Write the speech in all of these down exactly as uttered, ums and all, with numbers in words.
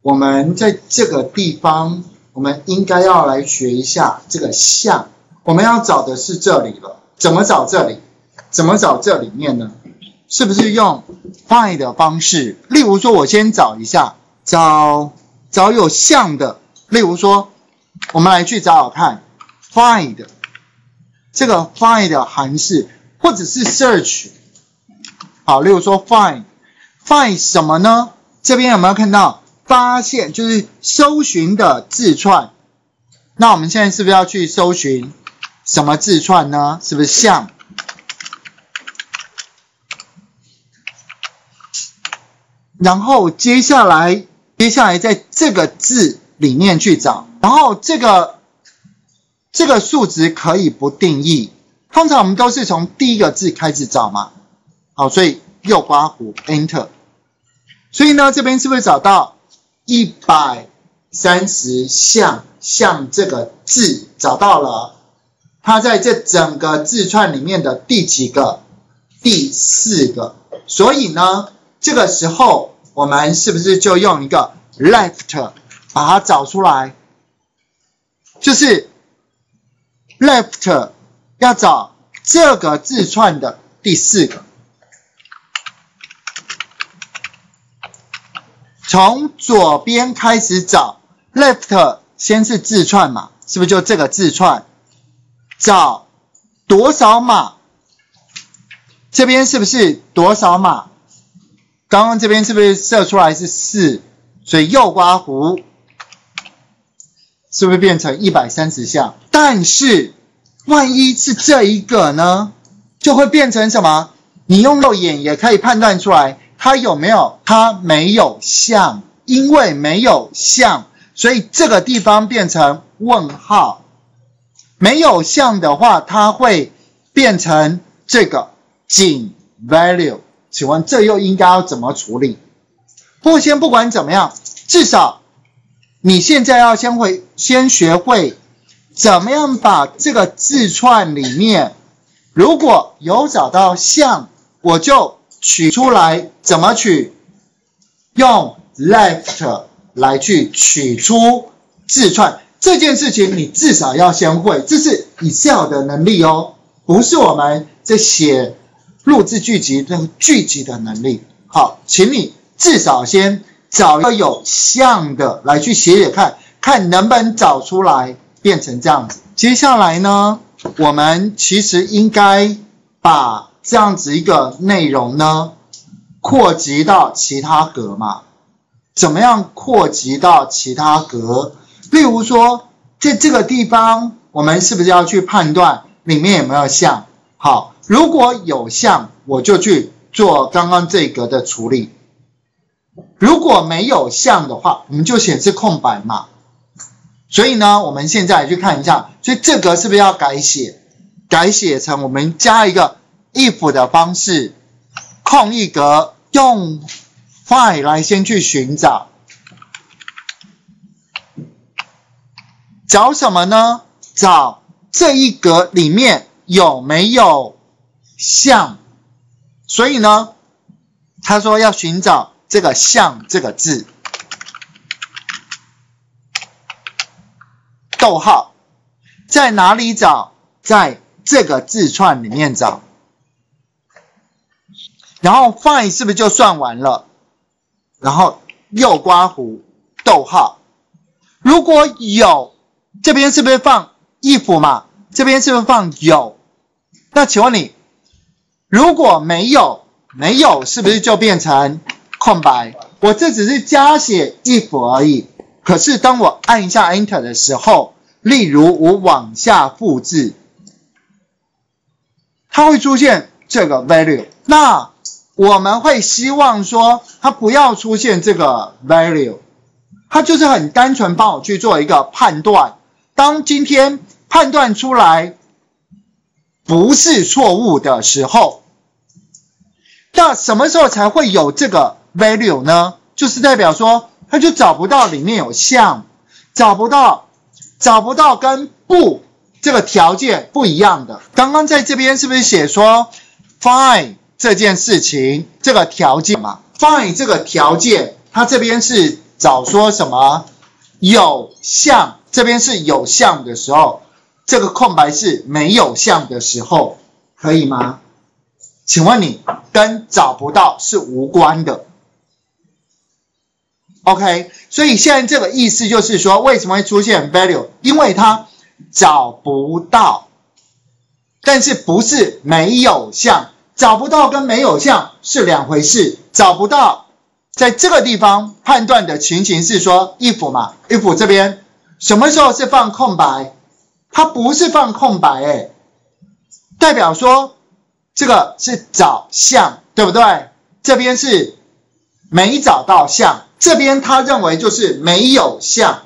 我们在这个地方，我们应该要来学一下这个像。我们要找的是这里了，怎么找这里？怎么找这里面呢？是不是用 find 的方式？例如说，我先找一下，找找有像的。例如说，我们来去找找看 ，find 这个 find 的函式，或者是 search。好，例如说 find find 什么呢？这边有没有看到发现？就是搜寻的字串。那我们现在是不是要去搜寻什么字串呢？是不是像？然后接下来，接下来在这个字里面去找，然后这个这个数值可以不定义，通常我们都是从第一个字开始找嘛。好，所以右刮弧 Enter， 所以呢，这边是不是找到一百三十像像这个字找到了？它在这整个字串里面的第几个？第四个。所以呢，这个时候我们是不是就用一个 left 把它找出来？就是 left 要找这个字串的第四个。从左边开始找 ，left 先是字串嘛，是不是就这个字串？找多少码？这边是不是多少码？刚刚这边是不是设出来是四？所以右刮弧是不是变成一百三十像？但是万一是这一个呢，就会变成什么？你用肉眼也可以判断出来。它有没有？它没有像，因为没有像，所以这个地方变成问号。没有像的话，它会变成这个仅 value。请问这又应该要怎么处理？不过先不管怎么样，至少你现在要先会先学会怎么样把这个字串里面，如果有找到像，我就取出来。怎么取？用 left 来去取出字串。这件事情你至少要先会，这是 Excel 的能力哦，不是我们在写录制剧集的剧集的能力。好，请你至少先找一个有像的来去写写看，看能不能找出来变成这样子。接下来呢，我们其实应该把这样子一个内容呢，扩及到其他格嘛？怎么样扩及到其他格？例如说，在这个地方，我们是不是要去判断里面有没有像？好，如果有像，我就去做刚刚这一格的处理。如果没有像的话，我们就显示空白嘛。所以呢，我们现在去看一下，所以这格是不是要改写？改写成我们加一个 if 的方式，空一格，用 find 来先去寻找。找什么呢？找这一格里面有没有像。所以呢，他说要寻找这个像这个字。逗号，在哪里找？在这个字串里面找。然后 find 是不是就算完了？然后右刮弧，逗号。如果有，这边是不是放 if 嘛？这边是不是放有？那请问你，如果没有，没有是不是就变成空白？我这只是加写 if 而已。可是当我按一下 Enter 的时候，例如我往下复制，它会出现这个 value。那我们会希望说，它不要出现这个 value， 它就是很单纯帮我去做一个判断。当今天判断出来不是错误的时候，那什么时候才会有这个 value 呢？就是代表说，它就找不到里面有像，找不到，找不到跟不这个条件不一样的。刚刚在这边是不是写说 find 这件事情这个条件嘛 ？find 这个条件，它这边是找说什么有项，这边是有项的时候，这个空白是没有项的时候，可以吗？请问你跟找不到是无关的。OK， 所以现在这个意思就是说，为什么会出现 value？ 因为它找不到，但是不是没有项，找不到跟没有项是两回事。找不到在这个地方判断的情形是说 if 嘛 ，if 这边什么时候是放空白？它不是放空白诶，代表说这个是找项，对不对？这边是没找到项，这边他认为就是没有项，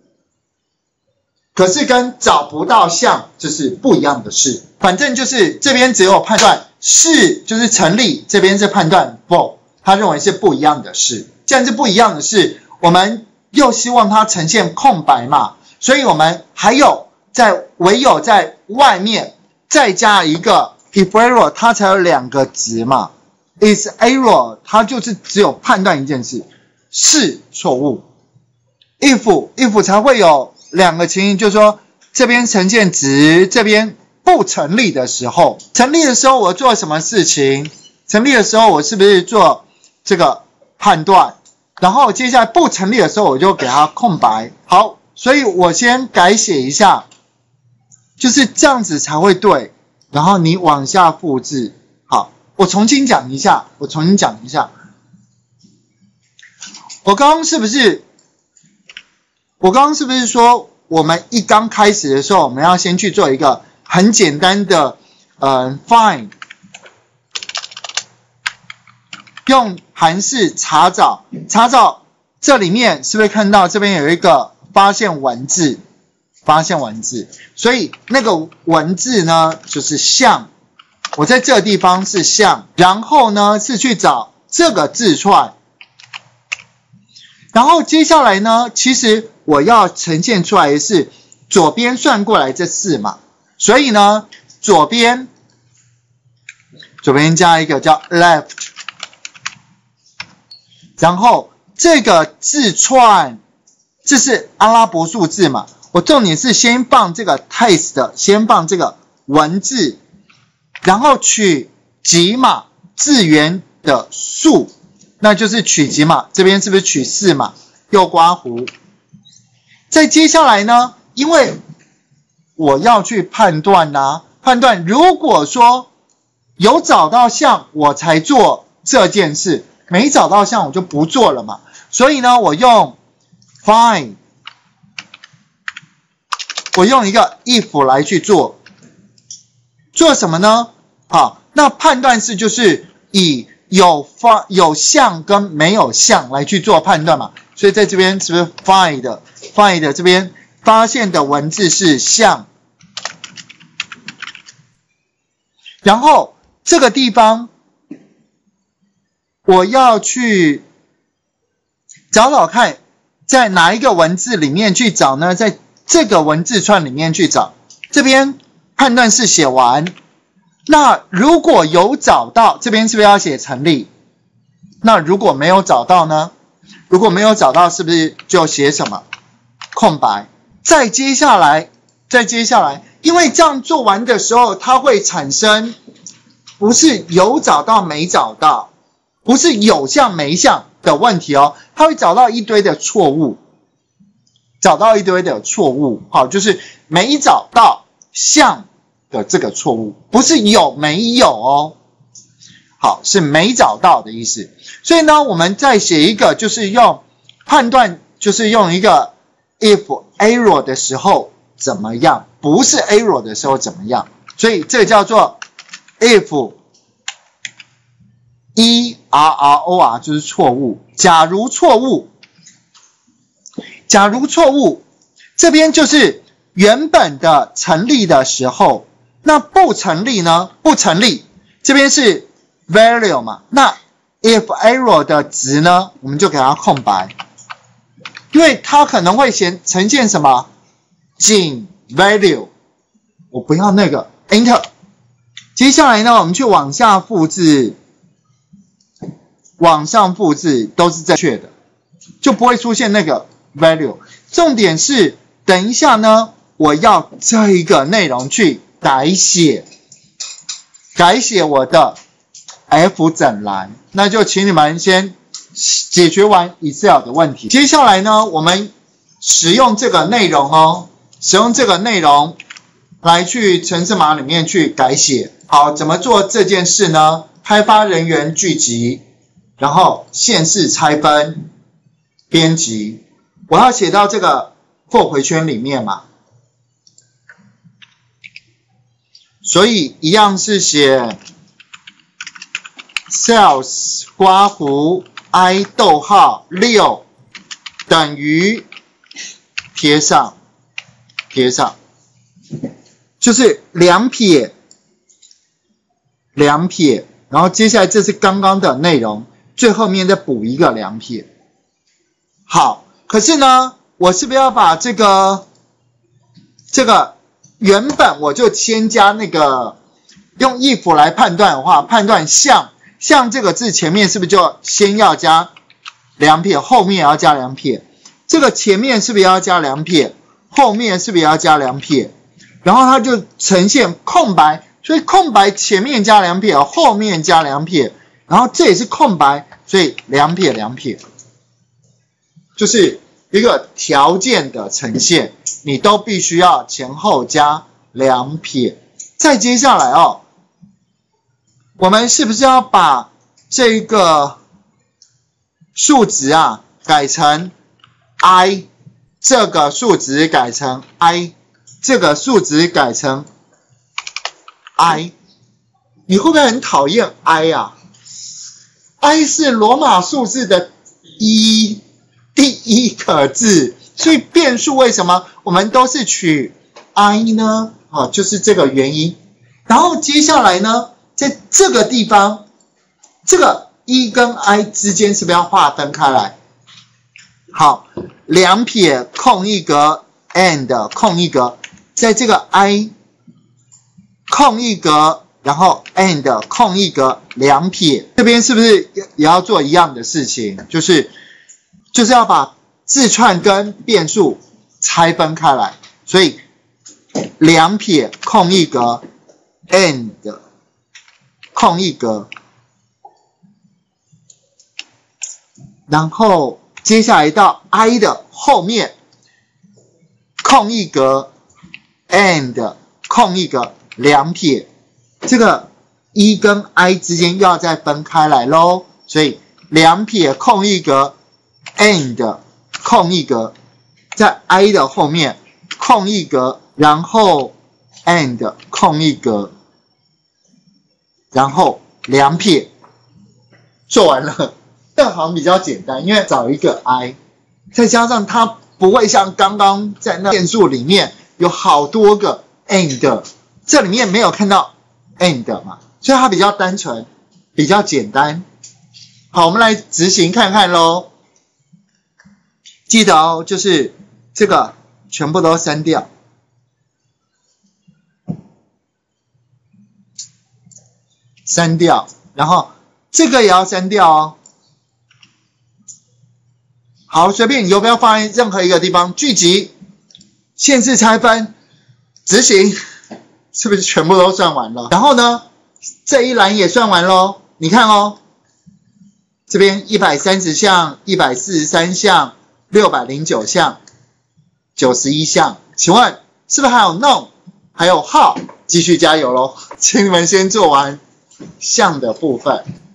可是跟找不到项这是不一样的事。反正就是这边只有判断是就是成立，这边是判断否，他认为是不一样的事。既然是不一样的事，我们又希望它呈现空白嘛，所以我们还有在唯有在外面再加一个 if error， 它才有两个值嘛。is error 它就是只有判断一件事是错误。if if 才会有两个情形，就是说这边呈现值，这边不成立的时候，成立的时候我做什么事情？成立的时候我是不是做这个判断？然后接下来不成立的时候我就给它空白。好，所以我先改写一下，就是这样子才会对。然后你往下复制。好，我重新讲一下，我重新讲一下。我刚刚是不是，我刚刚是不是说，我们一刚开始的时候，我们要先去做一个很简单的，呃 ，find， 用函式查找，查找这里面是不是看到这边有一个发现文字？发现文字，所以那个文字呢就是项，我在这个地方是项，然后呢是去找这个字串，然后接下来呢，其实我要呈现出来的是左边算过来这四嘛，所以呢左边左边加一个叫 left， 然后这个字串这是阿拉伯数字嘛。我重点是先放这个 text， 先放这个文字，然后取几码字元的数，那就是取几码，这边是不是取四码？右刮弧。再接下来呢，因为我要去判断啊，判断如果说有找到项我才做这件事，没找到项我就不做了嘛。所以呢，我用 find。我用一个 if 来去做，做什么呢？好，那判断式就是以有发有项跟没有项来去做判断嘛。所以在这边是不是 find find 这边发现的文字是项，然后这个地方我要去找找看，在哪一个文字里面去找呢？在这个文字串里面去找，这边判断式写完，那如果有找到，这边是不是要写成立？那如果没有找到呢？如果没有找到，是不是就写什么？空白。再接下来，再接下来，因为这样做完的时候，它会产生不是有找到没找到，不是有项没项的问题哦，它会找到一堆的错误。找到一堆的错误，好，就是没找到项的这个错误，不是有没有哦，好，是没找到的意思。所以呢，我们再写一个，就是用判断，就是用一个 if error 的时候怎么样，不是 error 的时候怎么样，所以这个叫做 if error 就是错误，假如错误。假如错误，这边就是原本的成立的时候，那不成立呢？不成立，这边是 value 嘛，那 if error 的值呢，我们就给它空白，因为它可能会显呈现什么？仅 value， 我不要那个 enter。接下来呢，我们去往下复制，往上复制都是正确的。 就不会出现那个 value。重点是等一下呢，我要这一个内容去改写，改写我的 F 整栏，那就请你们先解决完 Excel 的问题。接下来呢，我们使用这个内容哦，使用这个内容来去程式码里面去改写。好，怎么做这件事呢？开发人员聚集，然后县市拆分，编辑。我要写到这个 for 回圈里面嘛，所以一样是写 sales 刮弧 i 逗号六等于贴上贴上，就是两撇两撇，然后接下来这是刚刚的内容，最后面再补一个两撇。好，可是呢，我是不是要把这个这个原本我就先加那个用 if 来判断的话，判断像像这个字前面是不是就先要加两撇，后面也要加两撇？这个前面是不是也要加两撇？后面是不是也要加两撇？然后它就呈现空白，所以空白前面加两撇，后面加两撇，然后这也是空白，所以两撇两撇，就是一个条件的呈现，你都必须要前后加两撇。再接下来哦，我们是不是要把这个数值啊改成 i， 这个数值改成 i， 这个数值改成 i， 你会不会很讨厌 i 啊 ？i 是罗马数字的一。第一个字，所以变数为什么我们都是取 i 呢？哦，就是这个原因。然后接下来呢，在这个地方，这个一跟 i 之间是不是要划分开来？好，两撇空一格 and 空一格，在这个 i 空一格，然后 and 空一格两撇，这边是不是也要做一样的事情？就是就是要把字串跟变数拆分开来，所以两撇空一格 and 空一格，然后接下来到 i 的后面空一格 and 空一格两撇，这个一跟 i 之间又要再分开来咯，所以两撇空一格and 空一格，在 i 的后面空一格，然后 and 空一格，然后两撇，做完了。这好像比较简单，因为找一个 i， 再加上它不会像刚刚在那变数里面有好多个 and， 这里面没有看到 and 嘛，所以它比较单纯，比较简单。好，我们来执行看看咯。记得哦，就是这个全部都删掉，删掉，然后这个也要删掉哦。好，随便你要不要放在任何一个地方，聚集、县市拆分、执行，是不是全部都算完了？然后呢，这一栏也算完咯。你看哦，这边一百三十项、一百四十三项。六百零九项，九十一项，请问是不是还有 no， 还有 how？ 继续加油咯，请你们先做完项的部分。